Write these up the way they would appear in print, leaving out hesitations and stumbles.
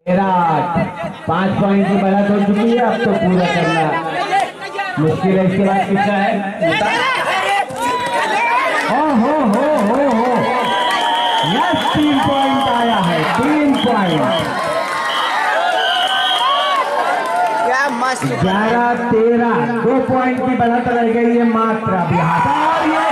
5 point की बढ़त हो चुकी है। अब तो पूरा करना मुश्किल है। इसके बाद किसका है? हो यस 3 पॉइंट आया है। 3 पॉइंट 11-13 2 पॉइंट की बढ़त रह गई है मात्र। अभी और ये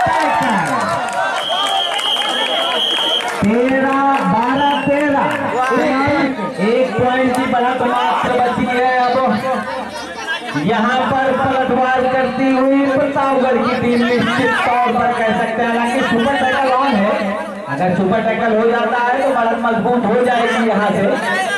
13-12-13 1 पॉइंट की बढ़त मात्र बची है। अब यहाँ पर पलटवार करती हुई प्रतापगढ़ की टीम निश्चित तौर पर कह सकते हैं, हालांकि सुपर टैकल ऑन है। अगर सुपर टैकल हो जाता है तो बढ़त मजबूत हो जाएगी यहाँ से।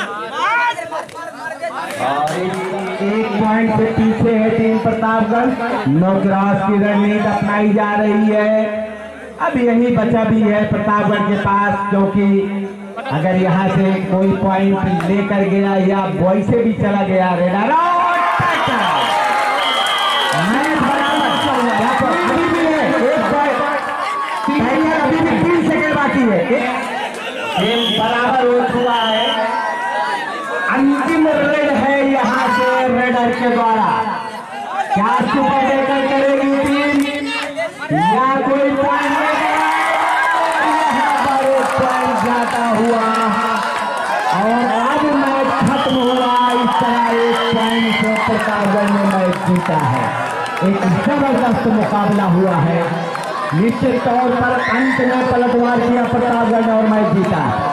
और 1 पॉइंट से पीछे है टीम प्रतापगढ़। नो क्रॉस की रणनीति अपनाई जा रही है। अब यही बचा भी है प्रतापगढ़ के पास, क्योंकि अगर यहाँ से कोई पॉइंट लेकर गया या बॉय से भी चला गया रेडर अभी भी 3 सेकंड बाकी है। गेम बराबर हो चुका है। अंतिम रेड है यहाँ से रेडर के द्वारा। क्या सुपर टैकल करेगी टीम या कोई पॉइंट यहाँ पर 1 पॉइंट जाता हुआ और अब मैच खत्म हुआ। इस तरह 1 पॉइंट से प्रतापगढ़ ने मैच जीता है। एक जबरदस्त मुकाबला हुआ है। निश्चित तौर पर अंत में पलटवार किया प्रतापगढ़ और मैच जीता।